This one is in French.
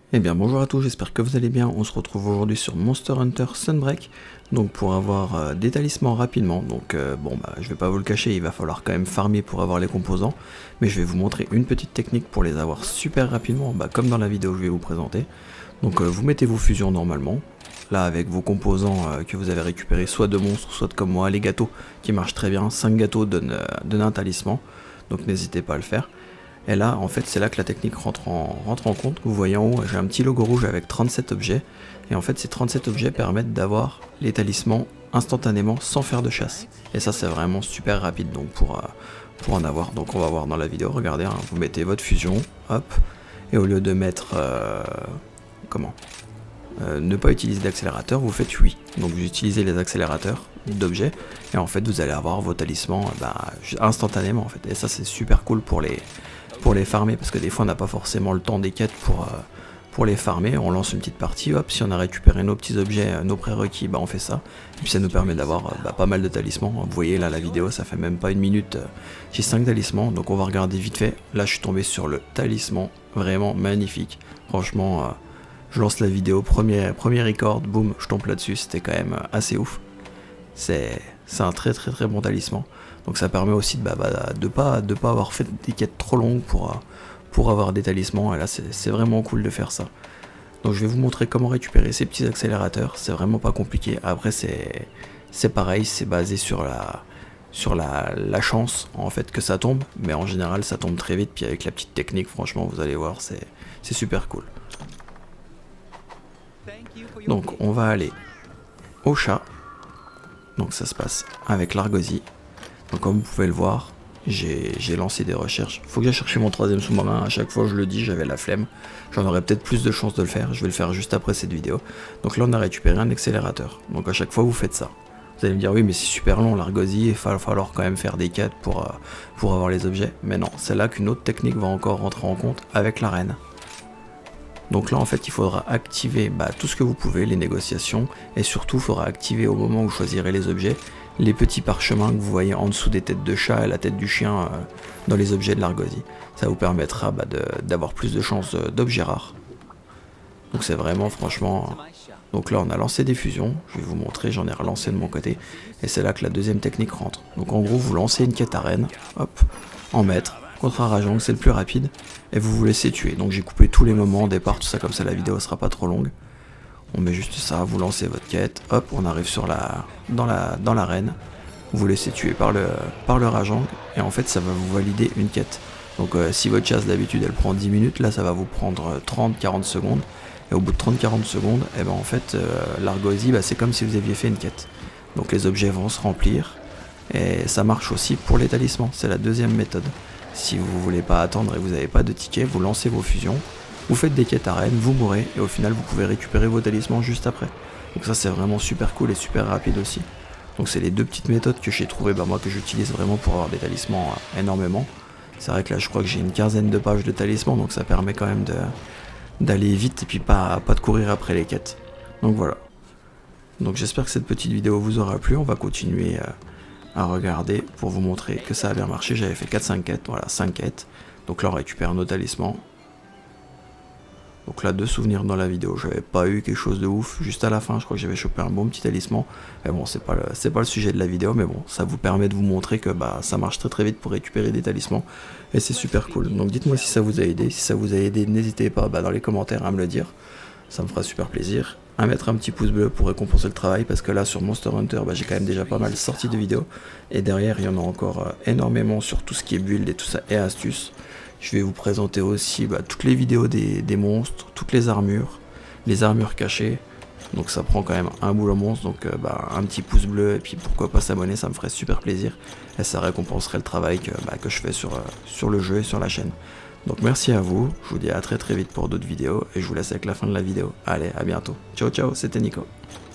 Eh bien bonjour à tous, j'espère que vous allez bien. On se retrouve aujourd'hui sur Monster Hunter Sunbreak, donc pour avoir des talismans rapidement. Donc je vais pas vous le cacher, il va falloir quand même farmer pour avoir les composants, mais je vais vous montrer une petite technique pour les avoir super rapidement, comme dans la vidéo que je vais vous présenter. Donc vous mettez vos fusions normalement, là avec vos composants que vous avez récupérés, soit de monstres, soit comme moi, les gâteaux qui marchent très bien. 5 gâteaux donnent un talisman, donc n'hésitez pas à le faire. Et là, en fait, c'est là que la technique rentre en compte. Vous voyez en haut, j'ai un petit logo rouge avec 37 objets. Et en fait, ces 37 objets permettent d'avoir les talismans instantanément sans faire de chasse. Et ça, c'est vraiment super rapide donc pour en avoir. Donc on va voir dans la vidéo, regardez, hein, vous mettez votre fusion, hop. Et au lieu de mettre... ne pas utiliser d'accélérateur, vous faites oui. Donc vous utilisez les accélérateurs d'objets. Et en fait, vous allez avoir vos talismans instantanément. En fait. Et ça, c'est super cool pour les farmer, parce que des fois on n'a pas forcément le temps des quêtes pour les farmer. On lance une petite partie, hop, si on a récupéré nos petits objets, nos prérequis, on fait ça, et puis ça nous permet d'avoir pas mal de talismans. Vous voyez là la vidéo, ça fait même pas une minute, j'ai 5 talismans, donc on va regarder vite fait. Là je suis tombé sur le talisman, vraiment magnifique, franchement je lance la vidéo, premier record, boum, je tombe là-dessus, c'était quand même assez ouf. C'est un très bon talisman. Donc ça permet aussi de pas avoir fait des quêtes trop longues pour avoir des talismans. Et là c'est vraiment cool de faire ça. Donc je vais vous montrer comment récupérer ces petits accélérateurs. C'est vraiment pas compliqué. Après c'est pareil, c'est basé sur la chance en fait que ça tombe. Mais en général ça tombe très vite. Puis avec la petite technique, franchement vous allez voir, c'est super cool. Donc on va aller au chat. Donc ça se passe avec l'argosie. Donc comme vous pouvez le voir, j'ai lancé des recherches. Faut que j'aille chercher mon 3ème sous-marin. À chaque fois je le dis, j'avais la flemme. J'en aurais peut-être plus de chances de le faire. Je vais le faire juste après cette vidéo. Donc là on a récupéré un accélérateur. Donc à chaque fois vous faites ça. Vous allez me dire oui mais c'est super long l'argosie, il va falloir quand même faire des quêtes pour avoir les objets. Mais non, c'est là qu'une autre technique va encore rentrer en compte avec l'arène. Donc là en fait il faudra activer tout ce que vous pouvez, les négociations, et surtout il faudra activer au moment où vous choisirez les objets, les petits parchemins que vous voyez en dessous des têtes de chat et la tête du chien dans les objets de l'argosie. Ça vous permettra d'avoir plus de chances d'objets rares. Donc c'est vraiment franchement... Donc là on a lancé des fusions, je vais vous montrer, j'en ai relancé de mon côté, et c'est là que la deuxième technique rentre. Donc en gros vous lancez une quête arène, hop, en maître, contre un rageant, c'est le plus rapide, et vous laissez tuer. Donc j'ai coupé tous les moments au départ, tout ça comme ça la vidéo sera pas trop longue. On met juste ça, vous lancez votre quête, hop, on arrive dans l'arène, vous laissez tuer par le rageant, et en fait ça va vous valider une quête. Donc si votre chasse d'habitude elle prend 10 minutes, là ça va vous prendre 30-40 secondes, et au bout de 30-40 secondes, en fait l'argosie c'est comme si vous aviez fait une quête. Donc les objets vont se remplir, et ça marche aussi pour les talismans, c'est la deuxième méthode. Si vous voulez pas attendre et vous n'avez pas de ticket, vous lancez vos fusions, vous faites des quêtes arènes, vous mourrez, et au final vous pouvez récupérer vos talismans juste après. Donc ça c'est vraiment super cool et super rapide aussi. Donc c'est les deux petites méthodes que j'ai trouvées, moi que j'utilise vraiment pour avoir des talismans énormément. C'est vrai que là je crois que j'ai une quinzaine de pages de talismans, donc ça permet quand même d'aller vite et puis pas de courir après les quêtes. Donc voilà. Donc j'espère que cette petite vidéo vous aura plu, on va continuer à regarder pour vous montrer que ça a bien marché. J'avais fait 4-5 quêtes, voilà 5 quêtes. Donc là on récupère nos talismans. Donc là 2 souvenirs dans la vidéo, j'avais pas eu quelque chose de ouf, juste à la fin je crois que j'avais chopé un bon petit talisman. Mais bon c'est pas le sujet de la vidéo, mais bon ça vous permet de vous montrer que ça marche très vite pour récupérer des talismans. Et c'est super cool, donc dites-moi si ça vous a aidé, si ça vous a aidé n'hésitez pas dans les commentaires à me le dire. Ça me fera super plaisir. À mettre un petit pouce bleu pour récompenser le travail, parce que là sur Monster Hunter j'ai quand même déjà pas mal sorti de vidéos, et derrière il y en a encore énormément sur tout ce qui est build et tout ça, et astuces. Je vais vous présenter aussi toutes les vidéos des monstres, toutes les armures cachées, donc ça prend quand même un boulot monstre, donc un petit pouce bleu, et puis pourquoi pas s'abonner, ça me ferait super plaisir, et ça récompenserait le travail que je fais sur le jeu et sur la chaîne. Donc merci à vous, je vous dis à très vite pour d'autres vidéos, et je vous laisse avec la fin de la vidéo. Allez, à bientôt. Ciao ciao, c'était Nico.